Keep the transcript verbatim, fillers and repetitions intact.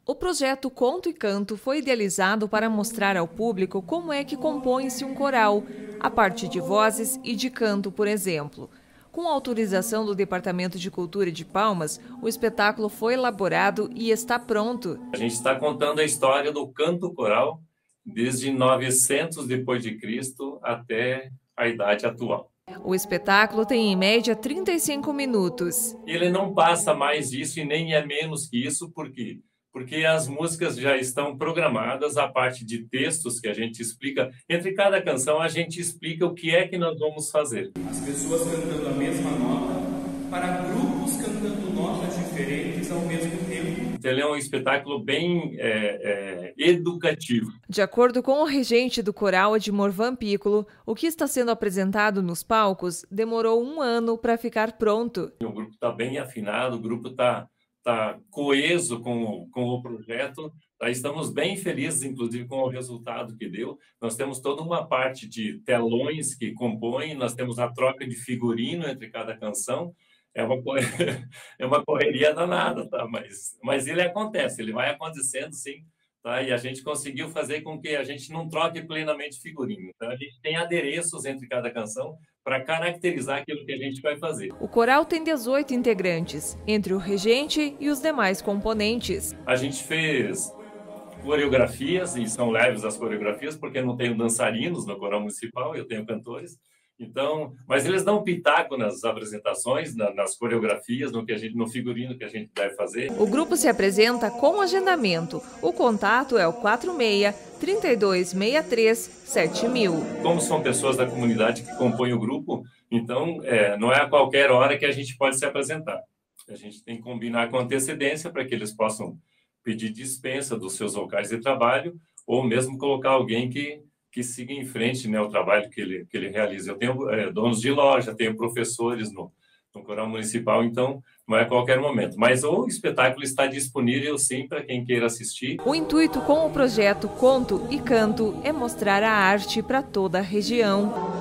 O projeto Conto e Canto foi idealizado para mostrar ao público como é que compõe-se um coral, a partir de vozes e de canto, por exemplo. Com autorização do Departamento de Cultura de Palmas, o espetáculo foi elaborado e está pronto. A gente está contando a história do canto coral desde novecentos depois de Cristo até a idade atual. O espetáculo tem em média trinta e cinco minutos. Ele não passa mais disso e nem é menos que isso, por quê? Porque as músicas já estão programadas, a parte de textos que a gente explica. Entre cada canção, a gente explica o que é que nós vamos fazer. As pessoas cantando a mesma nota, para grupos cantando notas diferentes ao mesmo tempo. Ele é um espetáculo bem é, é, educativo. De acordo com o regente do coral, Edmorvan Piccolo, o que está sendo apresentado nos palcos demorou um ano para ficar pronto. O grupo está bem afinado, o grupo está tá coeso com, com o projeto. Tá, estamos bem felizes, inclusive, com o resultado que deu. Nós temos toda uma parte de telões que compõem, nós temos a troca de figurino entre cada canção. É uma, é uma correria danada, tá? mas, mas ele acontece, ele vai acontecendo, sim. Tá? E a gente conseguiu fazer com que a gente não troque plenamente figurino. Tá? A gente tem adereços entre cada canção para caracterizar aquilo que a gente vai fazer. O coral tem dezoito integrantes, entre o regente e os demais componentes. A gente fez coreografias, e são leves as coreografias, porque não tenho dançarinos no coral municipal, eu tenho cantores. Então, mas eles dão pitaco nas apresentações, na, nas coreografias, no que a gente, no figurino que a gente deve fazer. O grupo se apresenta com agendamento. O contato é o quatro seis, três dois seis três, sete mil. Como são pessoas da comunidade que compõem o grupo, então é, não é a qualquer hora que a gente pode se apresentar. A gente tem que combinar com antecedência para que eles possam pedir dispensa dos seus locais de trabalho ou mesmo colocar alguém que que siga em frente, né, o trabalho que ele, que ele realiza. Eu tenho é, donos de loja, tenho professores no, no coral municipal, então não é a qualquer momento. Mas o espetáculo está disponível, sim, para quem queira assistir. O intuito com o projeto Conto e Canto é mostrar a arte para toda a região.